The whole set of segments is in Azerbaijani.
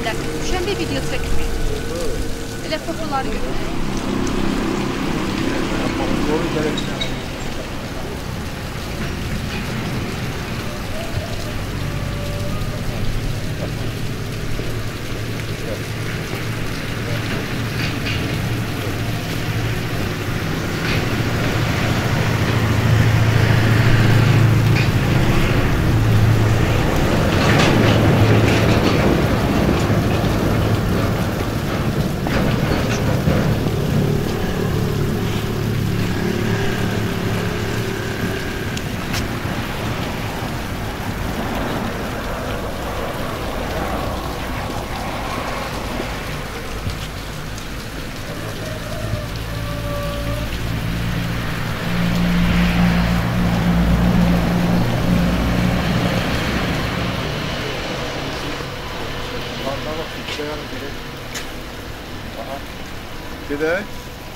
deyəndə düşənbə video çəkmir. Elə fotoları götürür. Gedək?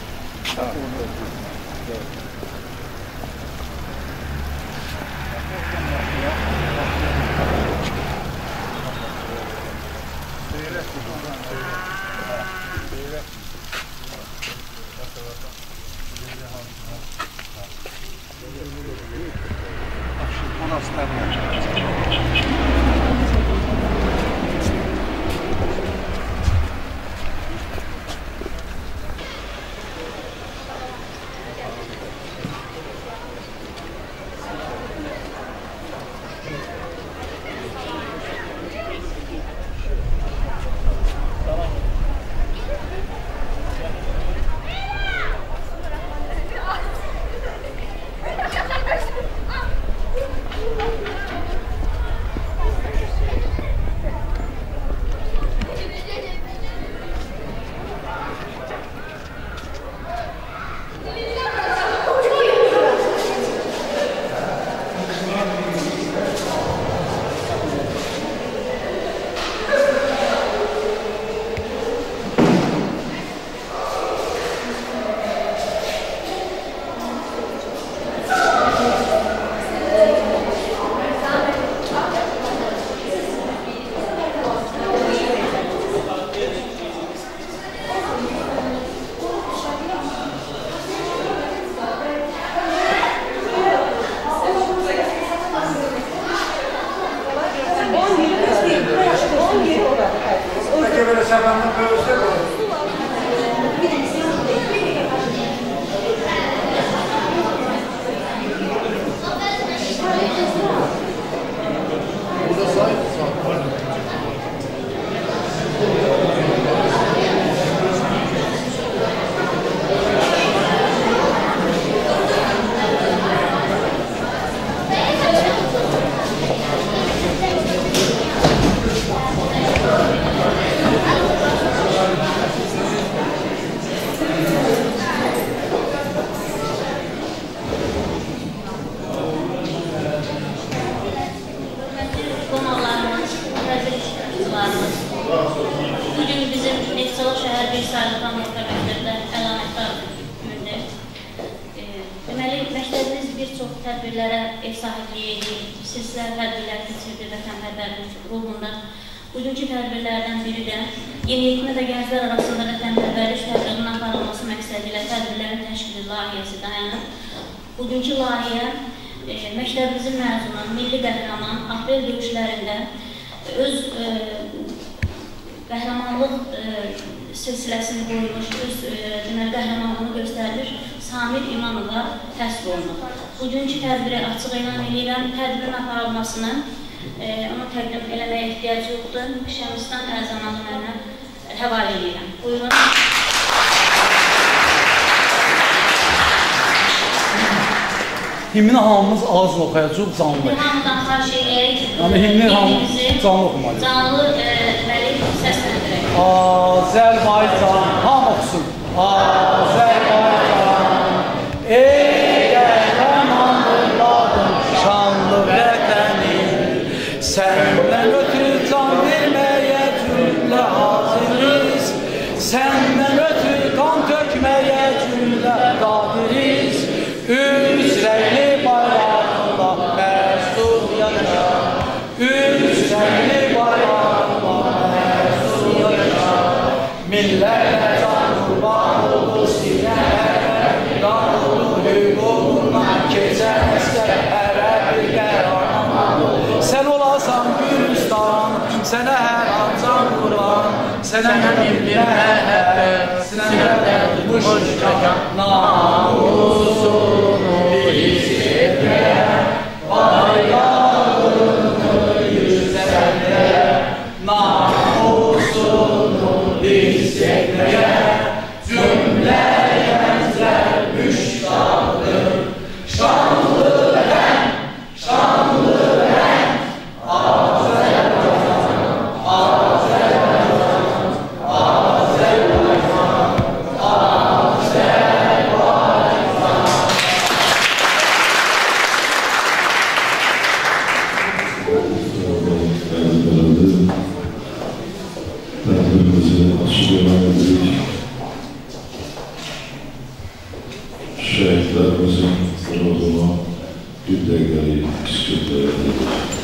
Bugün bizim Neftçala şəhər bir sayılıqdan orta məktəbdə əlamətdar gündür. Deməli, məktəbimiz bir çox tədbirlərə ev sahibliyi edir, silsilə tədbirlər keçirdi vətənpərvərlik ruhunda. Bugünkü tədbirlərdən biri də yeniyetmə və gənclər arasında vətənpərvərlik tədbirinin aparılması məqsədi ilə tədbirlərin təşkili layihəsi dayanır. Bugünkü layihə məktəbimizin məzunu, milli qəhrəman, aprel döyüşlərində öz qəhrəmanlıq silsiləsini qoymuş, öz qəhrəmanlığını göstərmiş Samir İmanova təsvir olunur. Bugünkü tədbiri açıq elan edirəm, tədbirin aparılmasını ona təqdim eləməyə ehtiyac yoxdur. Şəmistan Ərzəmanı mənə həvalə edirəm. Buyurun. Himni hamımız ağzını oxuyacaq, canlı. Hamıdan xahiş edək. Yəni himni hamımız canlı oxumalıyıq. Canlı deməli səsləndirək. Azərbaycan, ham oxusun. Azərbaycan, ey qəhrəmanlıqların şanlı vətəni, səndən ötürü can verməyə cümlə haziriz, səndən ötürü qan tökməyə cümlə qadiriz. Üç rəngli bayraqla məsul yana, üç rəngli bayraqla məsul millərlə can qurban oldu sinələrə, qan oldu hüququndan keçər əskər, hərə bir qərarnaman oldu. Sən olasan Gülüstan, sənə hər an can vuran, sənə bir məhəbbət, sinədə tutmuş qakan, namusunu hissetməyə, bayrağını yüksəlməyə, namusunu hissetməyə, cümləyə bənzər müştaqdır, şanlı rəng, şanlı rəng, Azərbaycan, Azərbaycan, Azərbaycan, Azərbaycan. Tədbirimizi açıq elan edirik. Şəhidlərimizin ruhuna bir dəqiqəlik sükut edirik.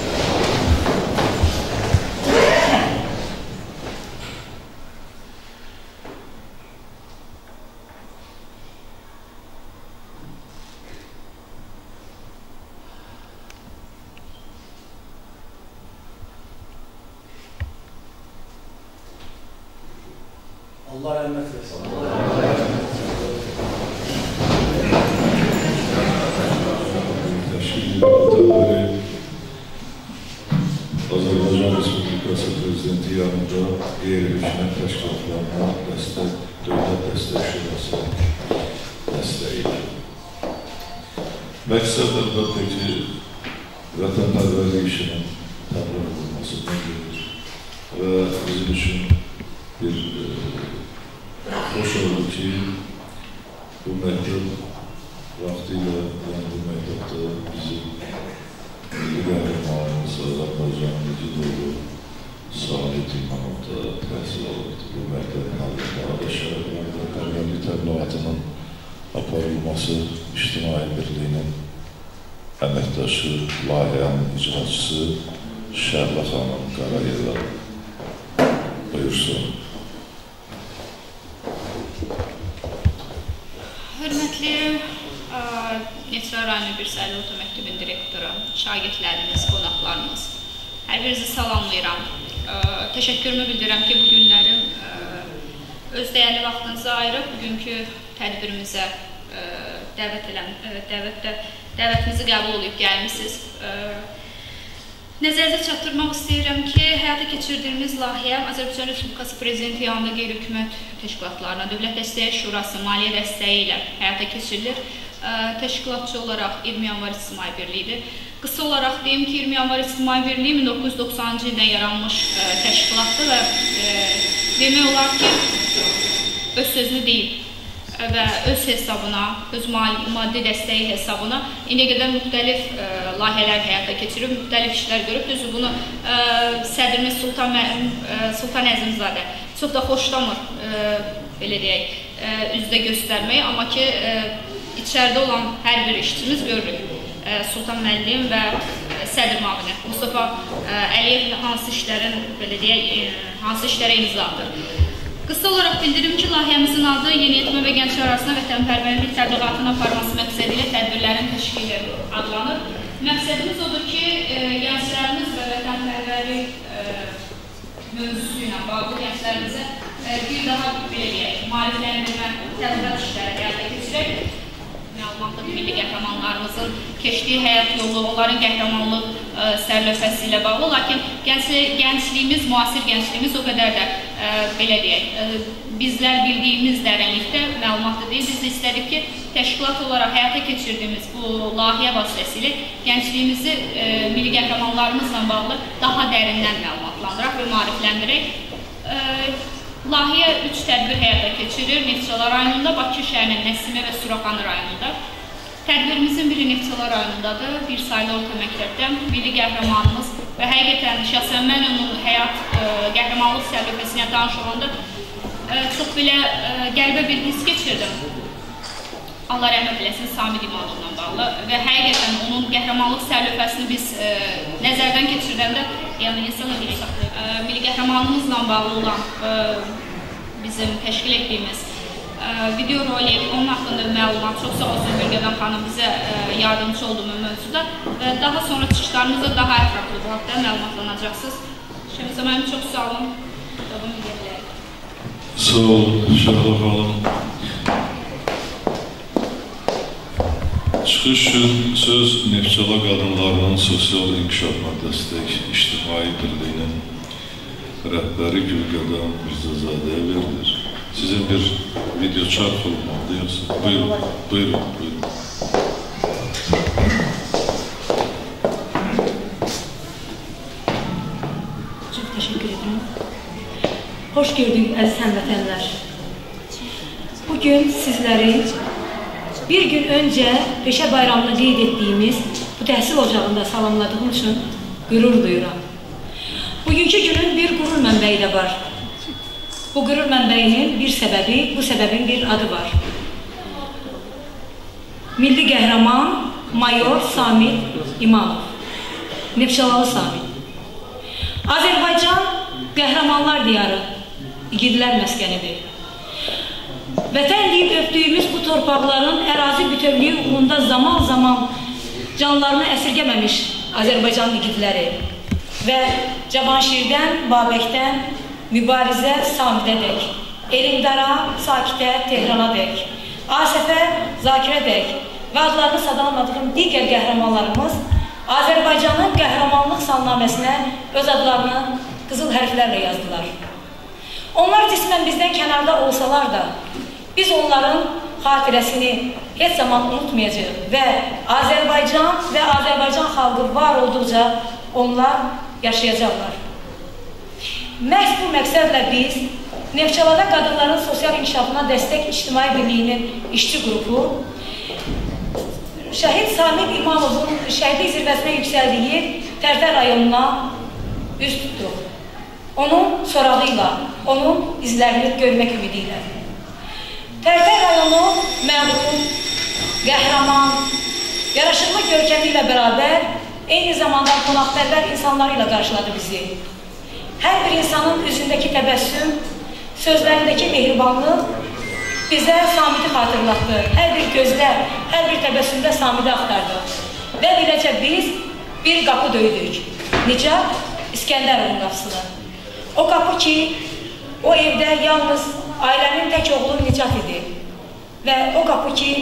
Allah rəhmət etsin. Təşkil tədbiri Azərbaycan Respublikası Prezidenti yanında qeyri-hükümət təşkilatlarına dəstək, dövlət dəstək şurası dəstəyi. Məqsəd əlbəttə ki, vətənpərvərlik işinin təbliğ olunmasından gelir və bizim üçün bir xoş oldu ki, bu məktəb vaxtilə, yəni bu məktəbdə bizim milli qəhrəmanımız Azərbaycan Mücüdoğlu Salih İmanovda təhsil olubdur. Bu məktəbin adında şəhərlərdə təbliğatının aparılması İctimai Birliyinin əməkdaşı, layihənin icraçısı Şəhla xanım Qarayeva. Buyursun. Hörmətli Neftçilər rayonu Birsəli Orta Məktəbin direktoru, şagirdlərimiz, qonaqlarımız, hər birinizi salamlayıram. Təşəkkürümü bildirirəm ki, bu günlərin öz dəyərli vaxtınızı ayırıb bugünkü tədbirimizə dəvətimizi qəbul edib gəlmişsiniz. Nəzərinizə çatdırmaq istəyirəm ki, həyata keçirdiyimiz layihə Azərbaycan Respublikası Prezidenti yanında qeyri-hökumət təşkilatlarına, Dövlət Dəstək Şurası, maliyyə dəstəyi ilə həyata keçirilir. Təşkilatçı olaraq 20 Yanvar İctimai Birliyidir. Qısa olaraq deyim ki, 20 Yanvar İctimai Birliyi 1990-cı ildən yaranmış təşkilatdır və demək olar ki, öz sözünü deyib və öz hesabına, öz maddi dəstəyi hesabına indiyə qədər müxtəlif layihələr həyata keçirib, müxtəlif işlər görüb. Düzdür, bunu sədrimiz Sultan Əzimzadə çox da xoşlamır, belə deyək, üzdə göstərməyi, amma ki, içəridə olan hər bir işçimiz görürük. Sultan müəllim və sədr müavini Mustafa Əliyev hansı işlərə imza atır. Qısa olaraq bildirim ki, layihəmizin adı yeniyetmə və gənclər arasında vətənpərvərlik təbliğatını aparması məqsədi ilə tədbirlərin təşkili adlanır. Məqsədimiz odur ki, gənclərimiz və vətənpərvərlik mövzusu ilə bağlı gənclərimizə bir daha maarifləndirmə təbliğat işləri həyata keçirək. Məlumatlı milli qəhrəmanlarımızın keçdiyi həyat yolu, onların qəhrəmanlıq sərlövhəsi ilə bağlı. Lakin gəncliyimiz, müasir gəncliyimiz o qədər də, belə deyək, bizlər bildiyimiz dərinlikdə məlumatlı deyil. Biz də istədik ki, təşkilat olaraq həyata keçirdiyimiz bu layihə vasitəsilə gəncliyimizi milli qəhrəmanlarımızla bağlı daha dərindən məlumatlandıraq və maarifləndirək. Layihə 3 tədbir həyata keçirir. Neftçilər rayonunda, Bakı şəhərinin Nəsimə və Suraxanı rayonunda. Tədbirimizin biri Neftçilər rayonundadır. Bir sayılı orta məktəbdə milli qəhrəmanımız və həqiqətən şəxsən mən onun həyat qəhrəmanlıq sərlövhəsinə tanış olanda çox belə qəlbə bir his keçirdim. Allah rəhmət eləsin, Samid İmanovla bağlı və həqiqətən onun qəhrəmanlıq sərlövhəsini biz nəzərdən keçirdəndə, yəni insana bir milli qəhrəmanlığımızla bağlı olan bizim təşkil etdiyimiz video rolik, onun haqqında məlumat, çox sağ olsun Gülqədəm xanım bizə yardımcı oldu bu mövzuda və daha sonra çıxışlarımızda daha ətraflı bu haqda məlumatlanacaqsınız. Şəmizə mənim çox sağ olun. Davam edə bilərik. Sağ olun Şəhla xanım. Çıxış üçün söz Neftçala qadınlarının sosial inkişafına dəstək İctimai Birliyinin rəhbəri Gülqədəm Mirzəzadəyə verilir. Sizin bir video çarx olmalıdır yoxsa? Buyurun, buyurun, buyurun. Çox təşəkkür edirəm. Xoş gördük əziz həmvətənlər. Bugün sizləri bir gün öncə Peşə Bayramını qeyd etdiyimiz bu təhsil ocağında salamladığım üçün qürur duyuram. Bugünkü günün bir qürur mənbəyi də var. Bu qürur mənbəyinin bir səbəbi, bu səbəbin bir adı var. Milli qəhrəman Mayor Samid İmamov, Neftçalalı Samid. Azərbaycan qəhrəmanlar diyarı, igidlər məskənidir. Vətən deyib öpdüyümüz bu torpaqların ərazi bütövlüyü uğrunda zaman-zaman canlarını əsirgəməmiş Azərbaycan igidləri və Cavanşirdən, Babəkdən, Mübarizə Samidədək, Elmdara, Sakitə, Tehranadək, Asəfə, Zakirədək və adlarını sadalamadığım digər qəhrəmanlarımız Azərbaycanın qəhrəmanlıq salnaməsinə öz adlarını qızıl hərflərlə yazdılar. Onlar cismən bizdən kənarda olsalar da, biz onların xatirəsini heç zaman unutmayacaq və Azərbaycan və Azərbaycan xalqı var olduqca onlar yaşayacaqlar. Məhz bu məqsədlə biz Neftçalada qadınların sosial inkişafına dəstək İctimai Birliyinin işçi qrupu Şəhid Samid İmamovun şəhidlik zirvəsinə yüksəldiyi Tərtər rayonuna üz tutduq. Onun sorağı ilə, onun izlərini görmək ümidi ilə. Tərtər rayonu məğlub, qəhrəman, yaraşıqlı görkəmi ilə bərabər, eyni zamanda qonaqpərvər insanlar ilə qarşıladı bizi. Hər bir insanın üzündəki təbəssüm, sözlərindəki mehribanlıq bizə Samidi xatırlatdı. Hər bir gözlə, hər bir təbəssümdə Samidi axtardı. Və beləcə biz bir qapı döydük. Nicat İskəndərovun qapısını. O qapı ki, o evdə yalnız ailənin tək oğlu Nicat idi. Və o qapı ki,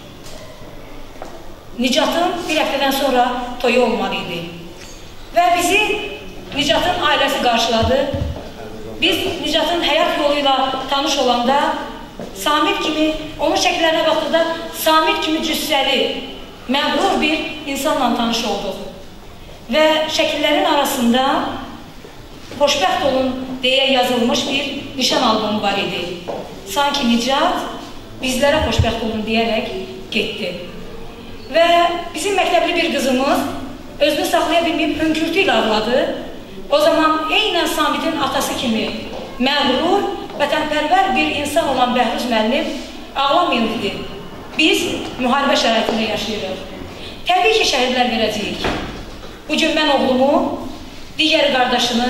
Nicatın bir həftədən sonra toyu olmalı idi. Və bizi Nicatın ailəsi qarşıladı. Biz Nicatın həyat yoluyla tanış olanda, Samid kimi, onun şəkillərinə baxdıqda Samid kimi cüssəli, məğrur bir insanla tanış olduq. Və şəkillərin arasında xoşbəxt olun deyə yazılmış bir nişan albomu var idi. Sanki Nicat bizlərə xoşbəxt olun deyərək getdi. Və bizim məktəbli bir qızımız özünü saxlaya bilməyib hönkürtü ilə ağladı. O zaman eynən Samidin atası kimi məğrur, vətənpərvər bir insan olan Bəhruz müəllim ağlamayın dedi. Biz müharibə şəraitində yaşayırıq. Təbii ki, şəhidlər verəcəyik. Bugün mən oğlumu, digər qardaşını,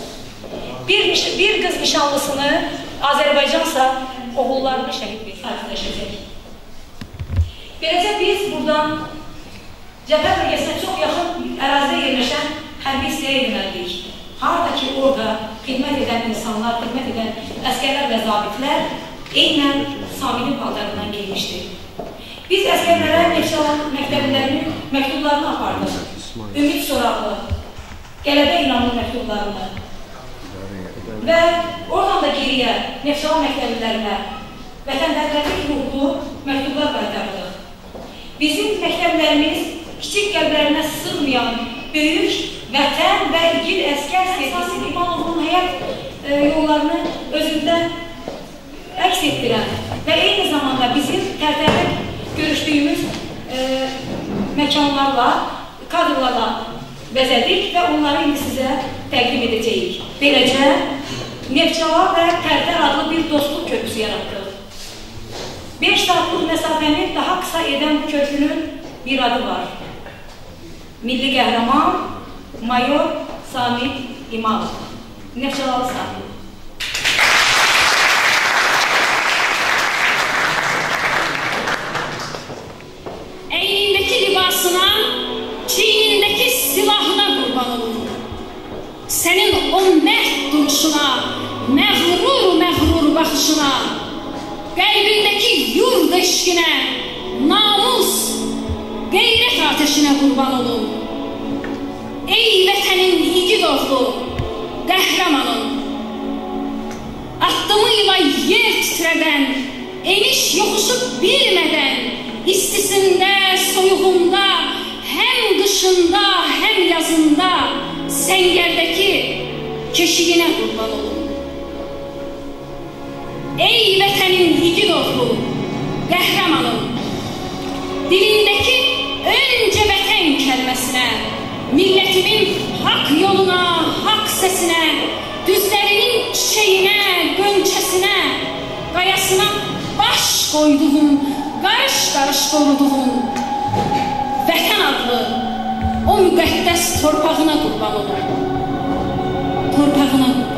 bir qız nişanlısını, Azərbaycansa oğullarını şəhid xatirləşəcək. Beləcə biz buradan cəbhə bölgəsinə çox yaxın ərazidə yerləşən hərbi hissəyə yönəldik. Harada ki, orada xidmət edən insanlar, xidmət edən əskərlər və zabitlər eynən Samidin paltarından geymişdi. Biz əskərlərə Neftçala məktəblərinin məktublarını apardıq. Ümid soraqlı, qələbə inanlı məktublarını. Və oradan da geriyə Neftçala məktəblərinə vətənpərvərlik ruhlu məktublar qaytarılır. Bizim məktəblərimiz kiçik qəlblərinə sığmayan böyük vətən və igid əskər sevgisi İmamovun həyat yollarını özündə əks etdirən və eyni zamanda bizim Tərtərdə görüşdüyümüz məkanlarla, kadrlarla bəzədik və onları indi sizə təqdim edəcəyik. Beləcə, Neftçala və Tərtər adlı bir dostluq köprüsü yaratdıq. 5 saatlıq məsafəni daha qısa edən bu köprünün bir adı var. Milli qəhrəman Mayor Samid İmamov. Neftçalalı Samid. qəlbindəki yurd eşqinə, namus, qeyrət ateşinə qurban olun. Ey vətənin igid oğlu, qəhrəmanım, addımıyla yer titrədən, eniş yoxuşu bilmədən, istisində, soyuğunda, həm qışında, həm yazında, səngərdəki keşiyinə qurban olun. Ey vətənin igid oğlu, qəhrəmanım, dilindəki öncə vətən kəlməsinə, millətimin haqq yoluna, haqq səsinə, düzlərinin çiçəyinə, qönçəsinə, qayasına baş qoyduğum, qarış-qarış qoruduğum vətən adlı o müqəddəs torpağına qurban olun. Torpağına qurban olun.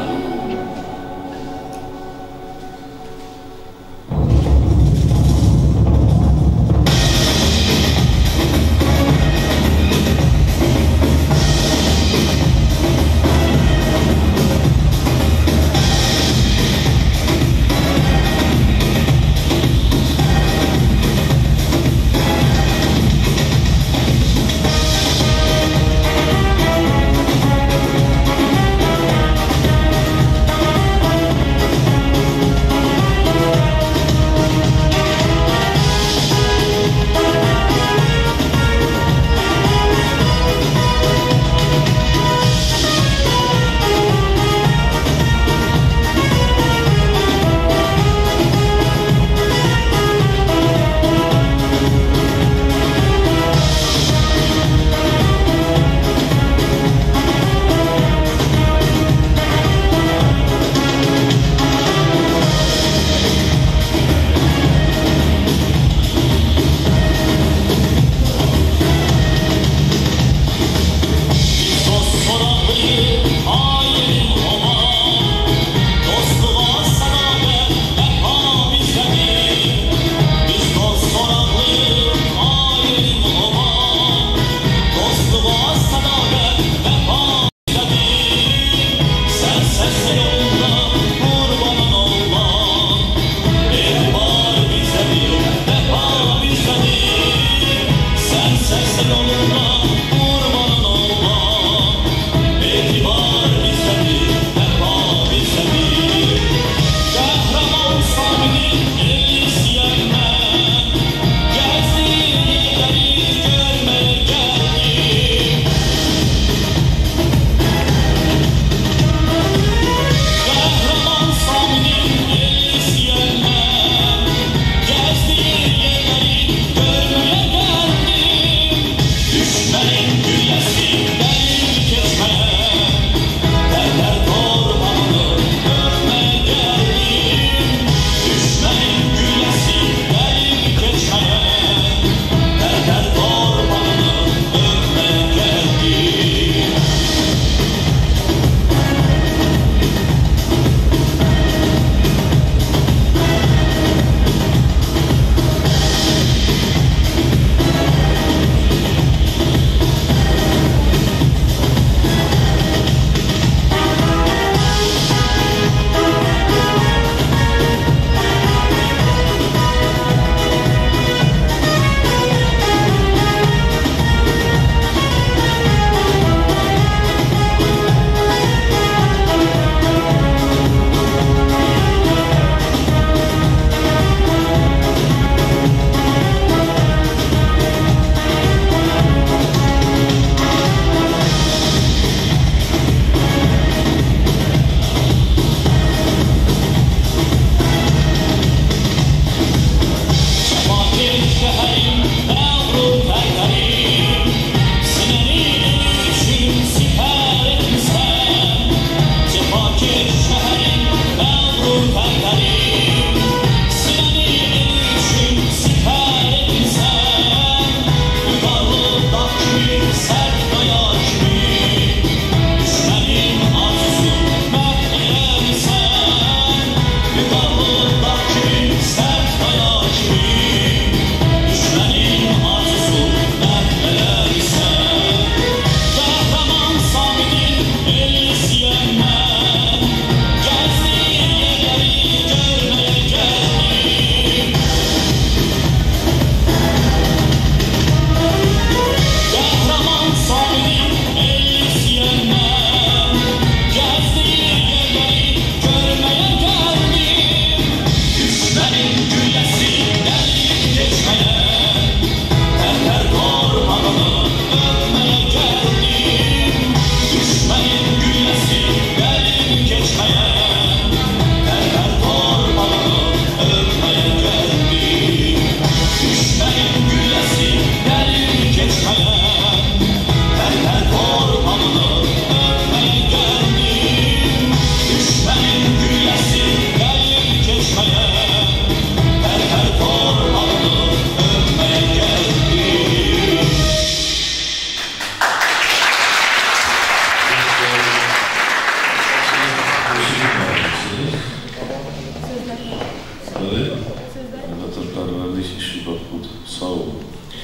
Vətənpərvərlik işi bax budur. Sağ olun.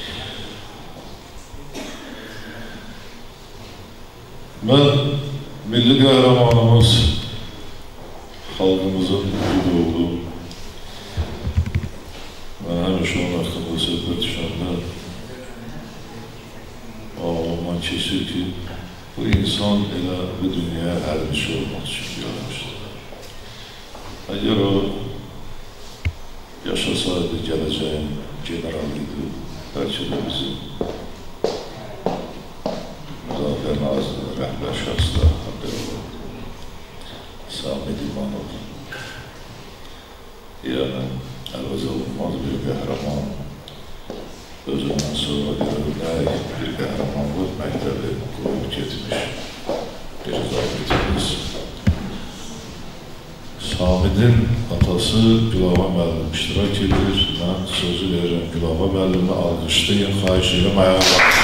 Mən milli qəhrəmanımız, xalqımızın güdüğü, mən həmişə onun haqqında söhbət düşəndə ağlamdan keçir ki, bu insan elə bu dünyaya hərbiçi olmaq üçün gəlmişdir. Əgər o yaşasaydı, gələcəyin generalıydı, bəlkə də bizim Müdafiə Nazirinin rəhbər şəxslər haqqı olurdu. Samid İmanov. Yəni, əvəz olunmaz bir qəhrəman, özündən sonra görülmək bir qəhrəmanlıq məktəbi qoyub getmiş bir zabitimiz. Samidin atası Gülava müəllim iştirak edir. Mən sözü verirəm Gülava müəllimini alqışlayın, xahiş edirəm, ayağa qalsın.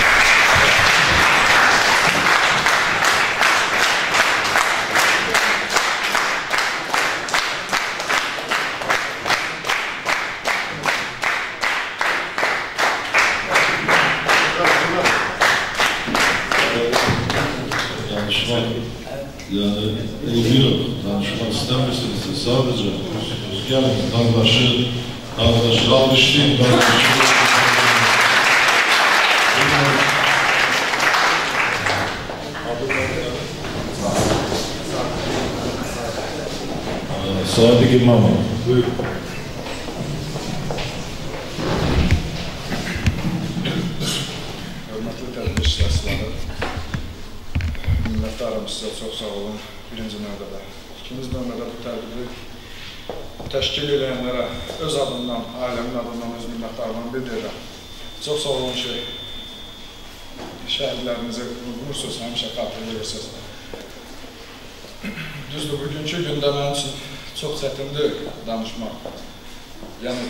Yani eybi yok, danışmak istemirsiniz sadece gelin kardeşi alışlayın Sadık İmamov, buyur. Hörmətli tədbir işləçiləri, minnətdarım sizə, çox sağ olun. Birinci növbədə. İkinci növbədə bu tədbiri təşkil edənlərə öz adından, ailəmin adından, öz minnətdarlığımı bildirirəm. Çox sağ olun ki, şəhidlərinizi unutmursunuz, həmişə xatırlayırsınız. Düzdür, bugünkü gündə mənim üçün çox çətindir danışmaq. Yəni,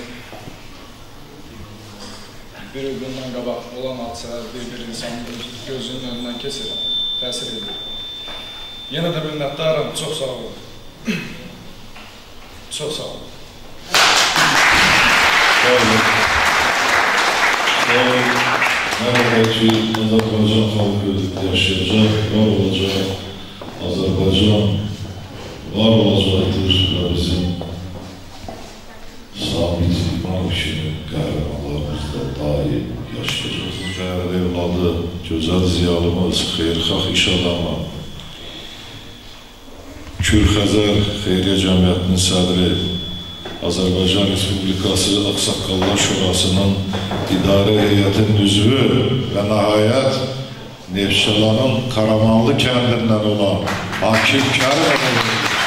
bir gündən qabaq olan hadisələr bir insanın gözünün önündən keçir, təsir edir. Yenə də minnətdarım, çox sağ olun. Çox sağ olun. Sağ olun. Sağ olun. Mən belki Azərbaycan xalqı yaşayacaq, var olacaq. Azərbaycan var olacaqdır və bizim Samid İmanov kimi qəhrəmanlarımız da daim yaşayacaq. Dəyərli evladı, gözəl ziyalımız, xeyirxah iş adamı, Kür-Xəzər Xeyriyyə Cəmiyyətinin sədri, Azərbaycan Respublikası Ağsaqqallar Şurasının idarə heyətinin üzvü və nəhayət Neftçalanın Karamanlı kəndindən olan Hakim Kərimov.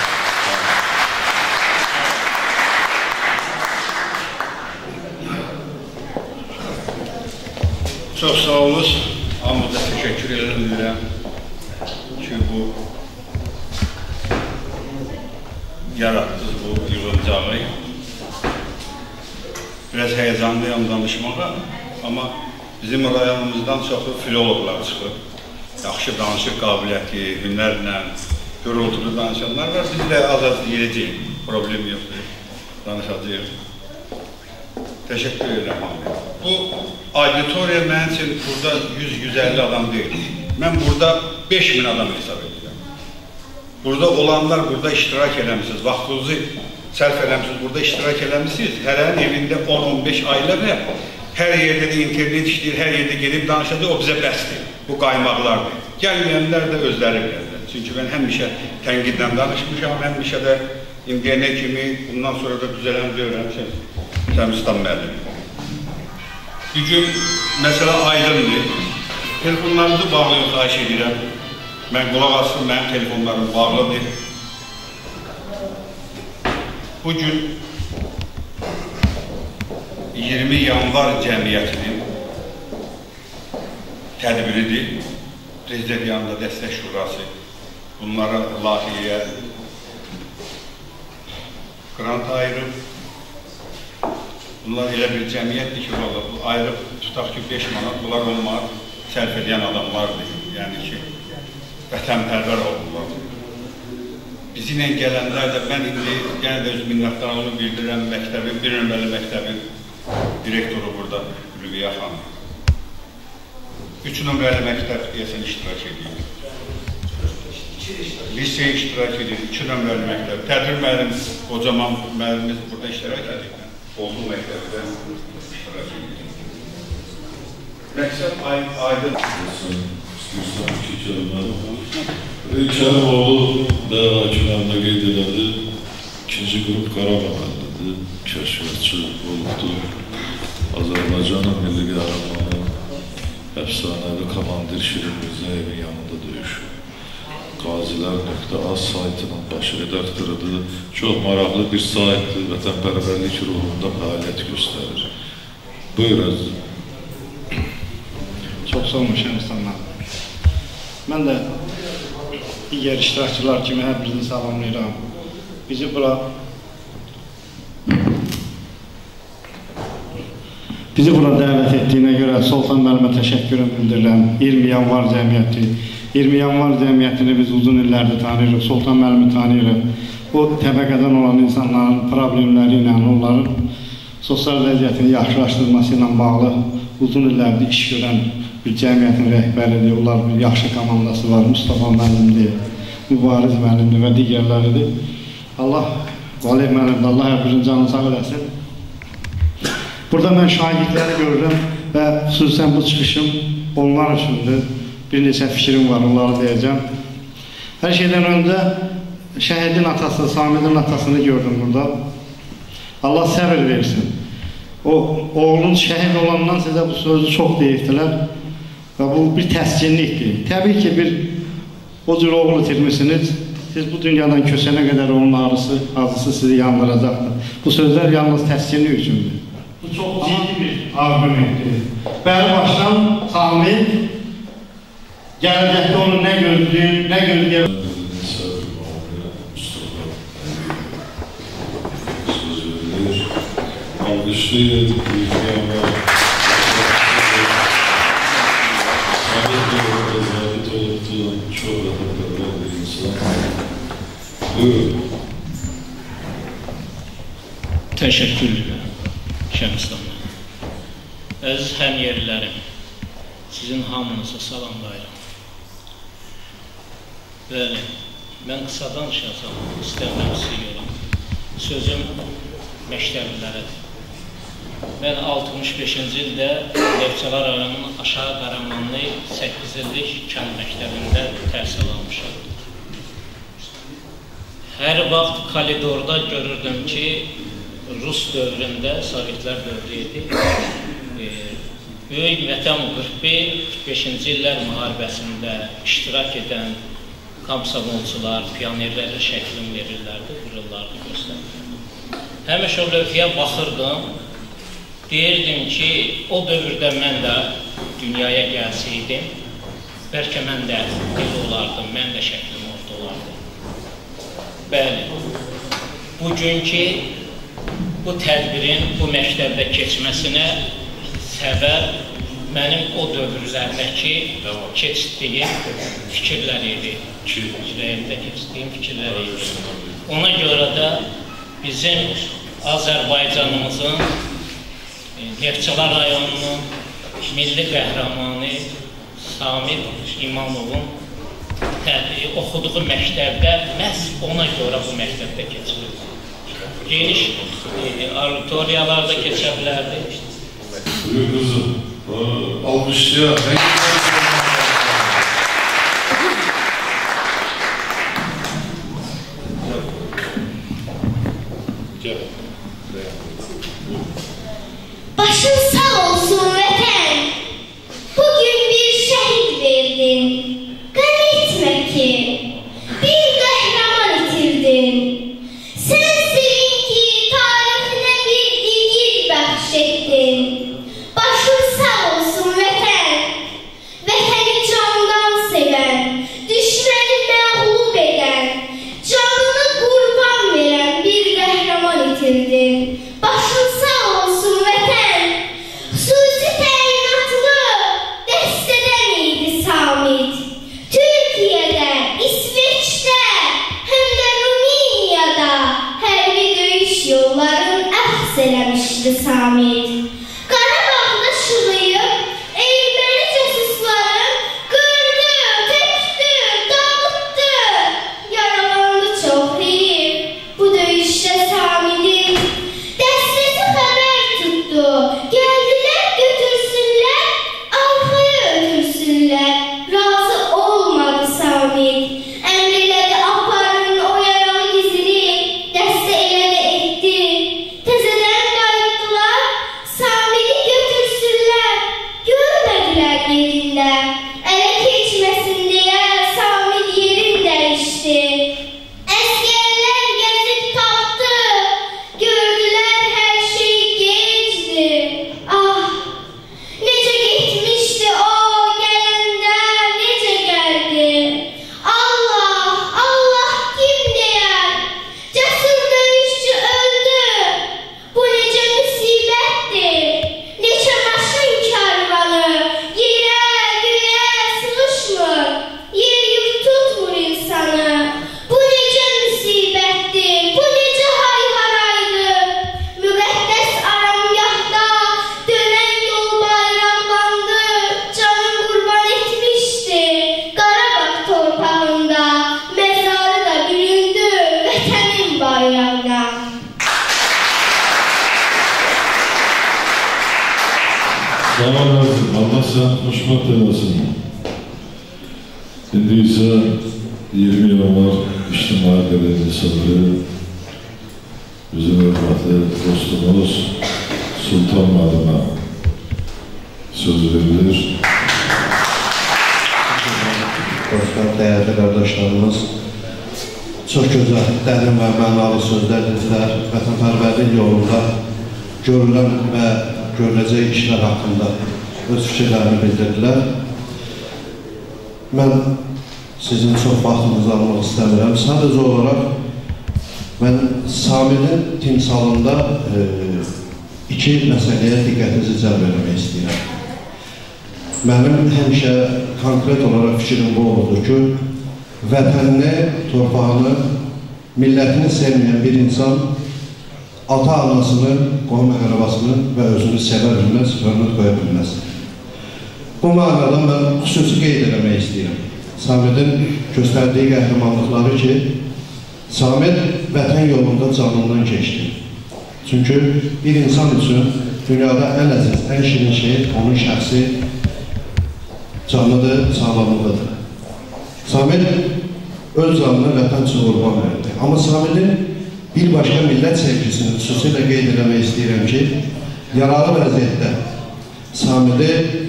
Çox sağ olun, hamıza təşəkkür edirəm ki, bu yaratdınız bu yığıncağı. Biraz heyecanlıyam danışmağa, amma bizim rayonumuzdan çoxu filologlar çıxır. Yaxşı danışıq qabiliyyəti, hünərlə, gürültülü danışanlar var. Biz də az-az yiyəcəyik, problem yoxdur, danışacağıq. Təşəkkür edirəm hamıya. Bu auditoriya mənim üçün burada 100-150 adam deyil. Mən burada 5000 adam hesab edirəm. Burada olanlar burada iştirak eləmişsiniz, vaxtınızı sərf eləmişsiniz, burada iştirak eləmişsiniz. Hərənin evində 10-15 ailə və hər yerdə də internet işləyir, hər yerdə gedib danışacaq, o bizə bəsdir. Bu qaymaqlardır. Gəlməyənlər də özləri bilərlər. Çünki mən həmişə tənqidlə danışmışam, həmişə də indiyənə kimi, bundan sonra da düzələn öyrənmişəm. Təmizdən müəllim. Bir gün məsələ aydındır. Telefonlarınızı bağlayın, xahiş edirəm. Mən qulaq asım, mənim telefonlarım bağlıdır. Bugün 20 yanvar cəmiyyətinin tədbiridir. Prezident yanında dəstək şurası bunlara layihəyə grant ayırıb. Bunlar elə bir cəmiyyətdir ki, ayırıb tutaq ki 5 manat, bunlar 10 manat sərf edən adamlardır. Yəni ki, vətənpərvər olurlar. bizimlə gələnlər də mən indi yenə də öz minnətdarlığımı bildirirəm məktəbin, bir nömrəli məktəbin direktoru burada Rübiyə xanım. 3 nömrəli məktəb deyəsən iştirak edir. Liseye iştirak edir, 2 nömrəli məktəb. Tədbir müəllim, qocaman müəllimimiz burada iştirak edir. Oldu məktəbdə iştirak edir. Məqsəd aydın. İstəyirsən ki, Kərimoğlu da hakimlərində qeyd elədi. İkinci qrup Qarabağlıdır, kəşfiyyatçı olubdur. Azərbaycanın milli qəhrəmanı, əfsanəvi komandir Şirin Mirzəyevin yanında döyüşür. Qazilər.az saytının baş redaktorudur. Çox maraqlı bir saytdır, vətənpərvərlik ruhunda fəaliyyət göstərir. Buyur əzizim. Çox sağ olun Şəmsdanlar. Mən də digər iştirakçılar kimi hər birini salamlayıram. Bizi bura dəvət etdiyinə görə Sultan müəllimə təşəkkürüm bildirirəm. 20 yanvar cəmiyyəti. 20 yanvar cəmiyyətini biz uzun illərdir tanıyırıq. Sultan müəllimi tanıyırıq. O təbəqədən olan insanların problemləri ilə, onların sosial vəziyyətini yaxşılaşdırması ilə bağlı uzun illərdir iş görən bir cəmiyyətin rəhbəridir. Onlar bir yaxşı komandası var. Mustafa müəllimdir, Mübariz müəllimdir və digərləridir. Allah, Valih müəllimdir, Allah hər birin canını sağ eləsin. Burada mən şagirdləri görürəm və xüsusən bu çıxışım onlar üçündür. Bir neçə fikrim var, onları deyəcəm. Hər şeydən öncə şəhidin atası, Samidin atasını gördüm burada. Allah səbir versin. Oğlun şəhid olandan sizə bu sözü çox deyirdilər və bu bir təskinlikdir. Təbii ki, o cür oğul itirmişsiniz. Siz bu dünyadan köçənə qədər onun ağrısı sizi yandıracaqdır. Bu sözlər yalnız təskinlik üçündür. Bu çox ciddi bir argumentdir. Bəli başdan Samid gələcəkdə onu nə gözləyir, nə gözləyir. Alkışlayın, büyüklerine. Sabit bir zabit olubdu, çok rahatlıklar bir insan. Buyurun. Teşekkür ederim Şəmsdanlar. Əziz həmyerlilərim, sizin hamınızı salamlayıram. Bəli, mən qısa danışacağım, istəmirəm sizi yoram. Sözüm məktəblilərədir. Mən 65-ci ildə Neftçala rayonunun Aşağı Qaramanlı 8 illik kənd məktəbində təhsil almışam. Hər vaxt koridorda görürdüm ki, Rus dövründə, Sovetlər dövrü idi, Böyük Vətən qrupu 45-ci illər müharibəsində iştirak edən komsomolçular, pionerlərə şəklin verirlərdi, qurullardı, göstərirdi. Həmişə o lövhəyə baxırdım, deyirdim ki, o dövrdə mən də dünyaya gəlsəydim, bəlkə mən də belə olardım, mən də şəklim orada olardım. Bəli, bugünkü bu tədbirin bu məktəbdə keçməsinə səbəb mənim o dövrlərdəki keçdiyim fikirlər idi. Ürəyimdə keçdiyim fikirlər idi. Ona görə də bizim Azərbaycanımızın Neftçala rayonunun milli qəhrəmanı Samid İmamovun oxuduğu məktəbdə məhz ona görə bu məktəbdə keçilir. Geniş auditoriyalarda keçə bilərdi. Buyur kızım, almışlar. Başın sağ olsun vətən, bugün bir şəhid verdin, qəm etmə ki, bir qəhrəman itirdin. Sən sevin ki, tarixinə bir digil bəxş etdin. Başın sağ olsun vətən, vətəni candan sevən, düşməni məğlub edən, canını qurban verən bir qəhrəman itirdin. Başın sağ olsun vətən, xüsusi təyinatlı dəstədən idi Samid. Türkiyədə, İsveçdə, həm də eləmişdi Samid. Qarabağda şılayıb, erməni casusları qırdı, tökdü, dağıtdı. Yaralandı çox heyif bu döyüşdə Samidin. Dəstəsi xəbər tutdu, gəldilər götürsünlər, arxaya ötürsünlər. Razı olmadı Samid. Əmr elədi aparın o yaralı gizini, dəstə elə də etdi. Təzədən qayıtdılar, Samid'i götürsünlər, görmədilər yerində. Ələ keçməsin deyə Samid yerin dəyişdi. Əskərlər gəzib tapdı, gördülər hər şey gecdi. Ah, necə getmişdi o, gələndə necə gəldi. Allah, Allah kim deyər, cəsur döyüşçü öldü. Bu necə müsibətdir, neçə maşın karvanı, yerə, göyə sığışmır, yer yurt tutmur insanı. Bu necə müsibətdir, bu necə hay-haraydır. Müqəddəs aramgahda dönən yol bayraqlandı, canım qurban etmişdi. Qarabağ torpağında məzarı da büründü vətənin bayrağına. Sağ olasın, Allah sen hoşmat eylesin. Şimdi ise 20 Yanvar İçtimai Belediyesi bizim hürmetli dostumuz Sultan Madım'a söz verilir. Dostlar, değerli kardeşlerimiz, çok güzel, dərin və mənalı sözlər dedilər. Vətənpərvərlik yolunda görülən və görüləcək işlər haqqında öz fikirlərini bildirdilər. Mən sizin çox vaxtınızı almaq istəmirəm. Sadəcə olaraq mən Samid'in timsalında iki məsələyə diqqətinizi cəlb etmək istəyirəm. Mənim həmişə konkret olaraq fikrim bu oldu ki, vətənini, torpağını, millətini sevməyən bir insan ata-anasını, qohum-əqrəbasını və özünü sevə bilməz, hörmət qoya bilməz. Bu mənada mən xüsusi qeyd eləmək istəyirəm. Samid'in göstərdiyi qəhrəmanlıqları ki, Samid vətən yolunda canından keçdi. Çünki bir insan üçün dünyada ən əziz, ən şirin şey onun şəxsi canlıdır, sağlamlıqdır. Samid öz canını vətən üçün qurban verdi. Amma Samid'in bir başqa millət sevgisini xüsusilə qeyd eləmək istəyirəm ki, yaralı vəziyyətdə Samid'i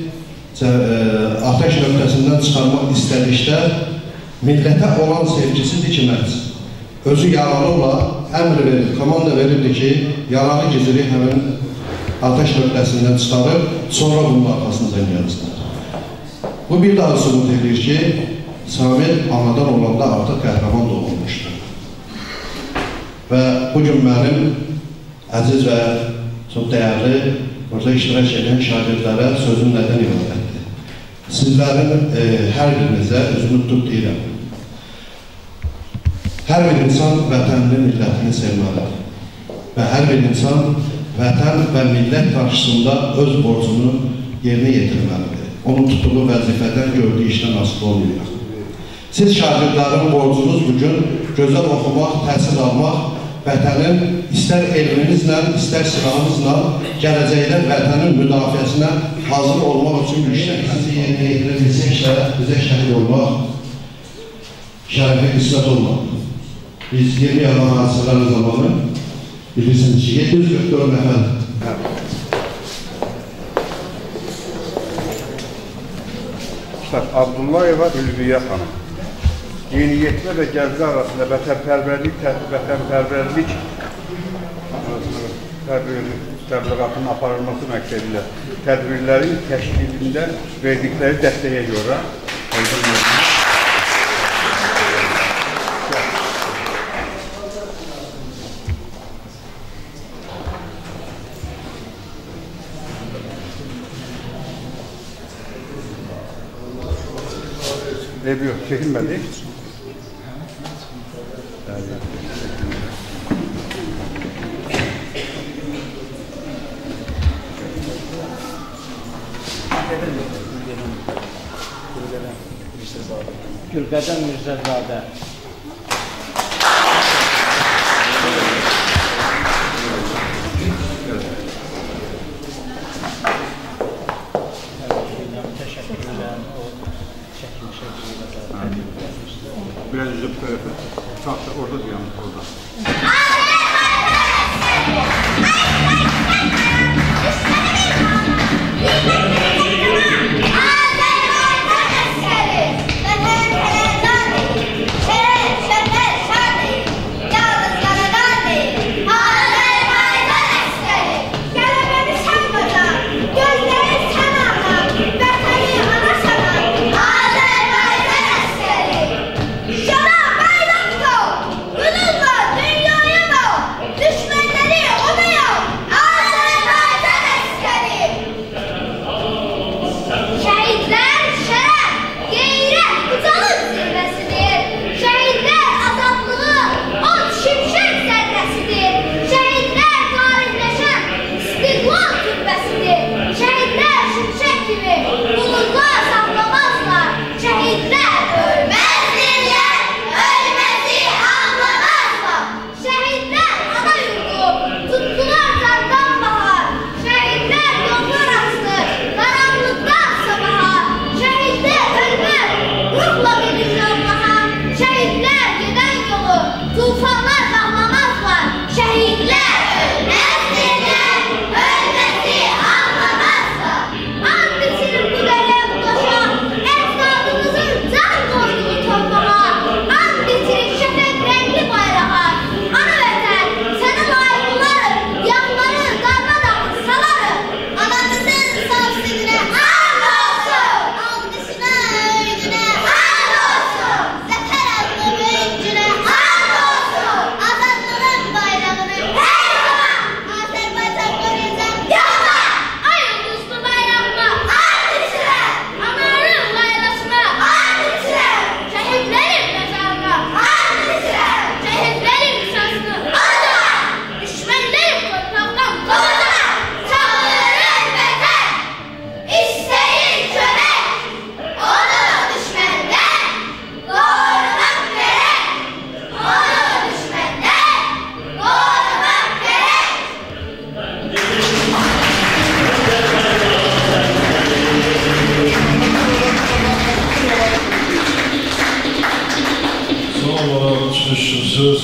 ateş nöqtəsindən çıxarmaq istədikdə millətə olan sevgisidir ki, məhz. Özü yaralı ola, əmr verir, komanda verirdi ki, yaralı giziri həmin ateş nöqtəsindən çıxarıb, sonra bunun arxasından yazdılar. Bu bir daha sübut edir ki, Samid anadan olanda artıq qəhrəman doğulmuşdur. Və bugün mənim əziz və çox dəyərli burada iştirak edən şagirdlərə sözüm nədən ibarətdir? Sizlərin hər birinizə özümü tutub deyirəm. Hər bir insan vətənini, millətini sevməlidir. Və hər bir insan vətən və millət qarşısında öz borcunu yerinə yetirməlidir. Onun tutduğu vəzifədən gördüyü işdən asılı olmayacaq. Siz şagirdlərin borcunuz bugün gözəl oxumaq, təhsil almaq, vətənin istər elminizlə, istər silahınızla gələcəkdə vətənin müdafiəsinə hazır olmaq üçün işlərinizi yerinə yetirilsəksə, bizə şəhid olmaq, şərifi qismət olmaq. Biz 20 yalan hadisələri zamanı bilirsiniz ki, 744 nəfər Abdullayeva Ülviyə xanım. Yeniyetmə və Gənclər arasında vətənpərvərlik təbliğatının aparılması məqsədilə tədbirlərin təşkilində verdikləri dəstəyə görə Ebiyor, çekinmedi. Gülqədəm Mirzəzadə. Biraz üzü bu tarafa. Tahta orada diyorum, orada. Söz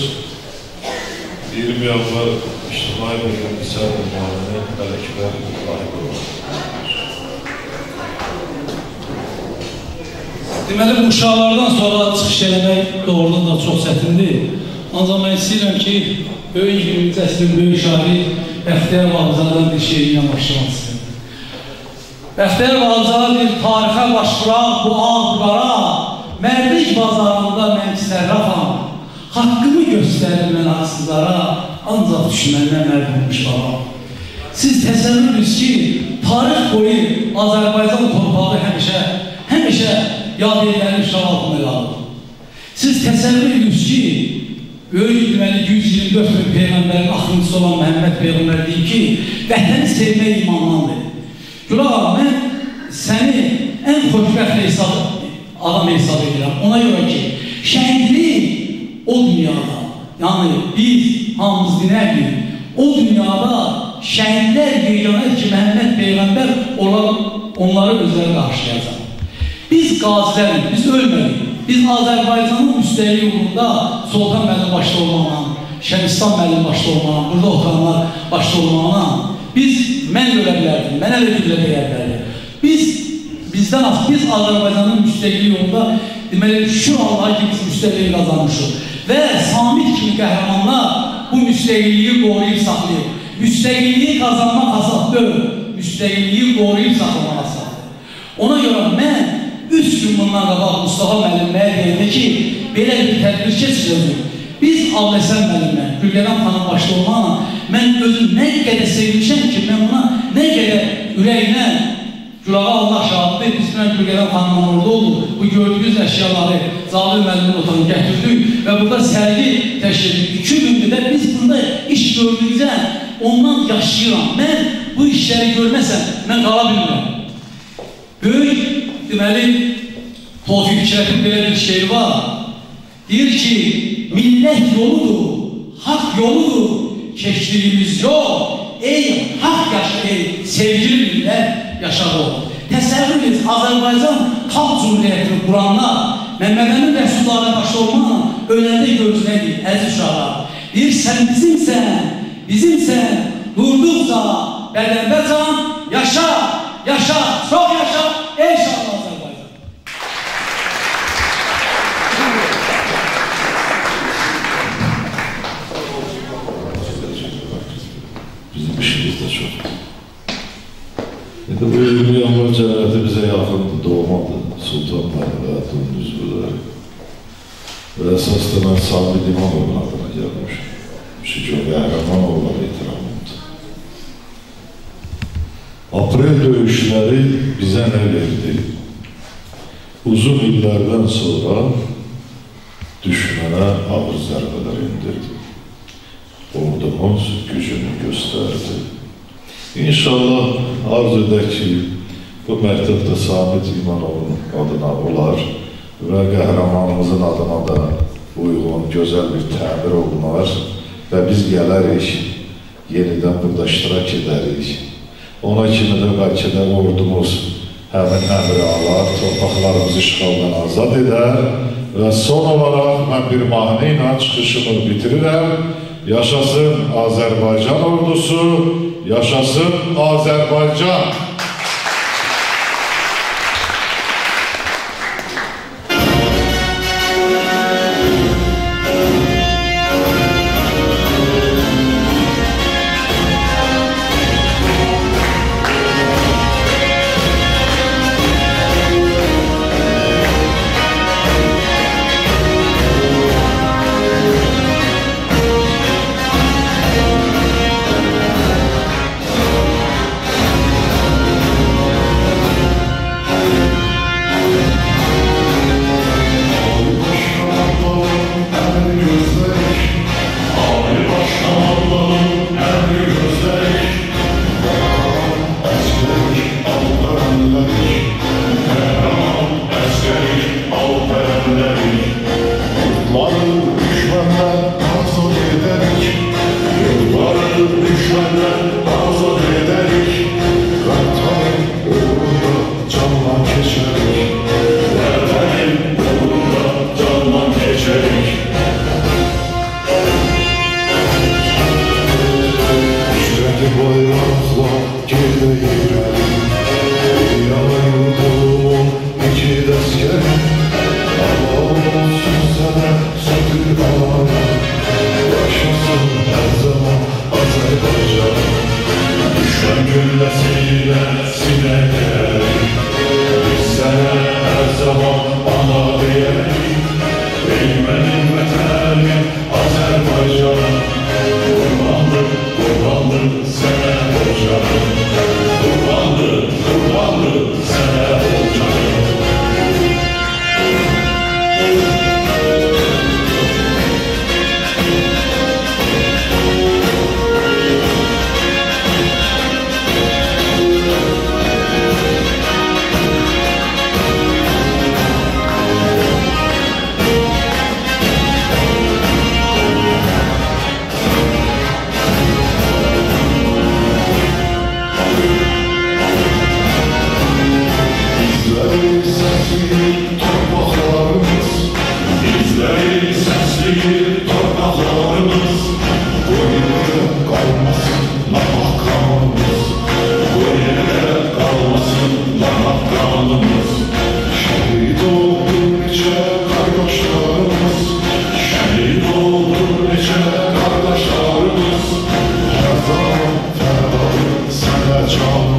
20 yanvar İctimai ve İqtisadi Müavini Ələkbər İbrahimov. Deməli, bu uşaqlardan sonra çıxış eləmək doğrudan da çox çətindir. Ancaq mən istəyirəm ki, böyük 20-ci əsrin böyük şairi Bəxtiyar Vahabzadə bir şeirinə başlamaq istəyirəm. Bəxtiyar Vahabzadə bir tarixə başvuraq bu ağ-qara, Mərdik bazarında mən sərrafam, haqqımı göstərir mən haqsızlara, ancaq düşməndən mərhummuş babam. Siz təsəvvürünüz ki, tarix boyu Azərbaycan torpağı həmişə yad edilərin uşaq altında qalır. Siz təsəvvürünüz ki, böyük deməli 124 min Peyğəmbərin axırıncısı olan Məhəmməd Peyğəmbər deyib ki, vətəni sevmək imandandır. Gülağa, mən səni ən xoşbəxt adam hesab edirəm. Ona görə ki, şəhidlik o dünyada, yəni biz hamımız dinərdik, o dünyada şəhidlər yeganət ki, Məhəmməd Peyğəmbər onları özləri qarşılayacaq. Biz qazilərik, biz ölmədik. Biz Azərbaycanın müstəqil yolunda Sultan müəllim başda olmağına, Şəmistan müəllim başda olmağına, burada oturanlar başda olmağına, mən ölə bilərdim, mənə də bilə bilərdim. Bizdən az, biz Azərbaycanın müstəqil yolunda deməli, şükür Allaha ki, biz müstəqil qazanmışıq. Və Samit kimi qəhrəmanlar bu müstəqilliyi qoruyub saxlayıb. Müstəqilliyi qazanmaq asaddır, müstəqilliyi qoruyub saxlamaq asaddır. Ona görə mən 3 gün bundan qabaq Mustafa müəllimməyə deyildi ki, belə bir tədbir keçirəcək. Biz Avləsən müəllimlə, Gülqədəm xanım başda olmaqla, mən özüm nə qədər sevinmişəm ki, mən ona nə qədər ürəyinə Gülağa Allah şahiddir, biz Gülqədəm xanımla orada olduq. Bu gördüyünüz əşyaları Zalim müəllimin otağını gətirdik və burada sərgi təşkil etdik. 2 gündür və biz burada iş gördükcə ondan yaşayıram. Mən bu işləri görməsəm, mən qala bilmirəm. Böyük, deməli, Tofiq Fikirətin belə bir şey var. Deyir ki, millət yoludur, haqq yoludur, keçdiyimiz yol, ey haqq yaşa, ey sevgili millət yaşadı ol. Təsəvvür edin, Azərbaycan Xalq Cumhuriyyətini quranlar, Məmmədəmin Rəsulları başda olmaqla önəndə gözlədik, əziz uşaqlar. Deyir, sən bizimsən, durduqca bədənbəcan, yaşa, yaşa, çox yaşa, inşallah Azərbaycan. Bizim işimiz de çok. Bu 20 yanvar cəmiyyəti bizə yaxındır, doğmadır. Sultanlar və Düzbülər. Və əsas da mən Sabit İmanovun adına gəlmişim. Şükür Qəhrəmanovlar etiramımdır. Aprel döyüşləri bizə nə verdi? Uzun illərdən sonra düşmənə ağır zərbələr indirdi. Ordumuz gücünü göstərdi. İnşallah arzu edək ki, bu məktəbdə Sabit İmanovun adına olar və qəhrəmanımızın adına da uyğun, gözəl bir təmir olunar və biz gələrik, yenidən burada iştirak edərik. Ona kimi də bəlkə də ordumuz həmin əmri alar, torpaqlarımızı işğaldan azad edər və son olaraq mən bir mahnı ilə çıxışımı bitirirəm. Yaşasın Azərbaycan ordusu, yaşasın Azərbaycan! Can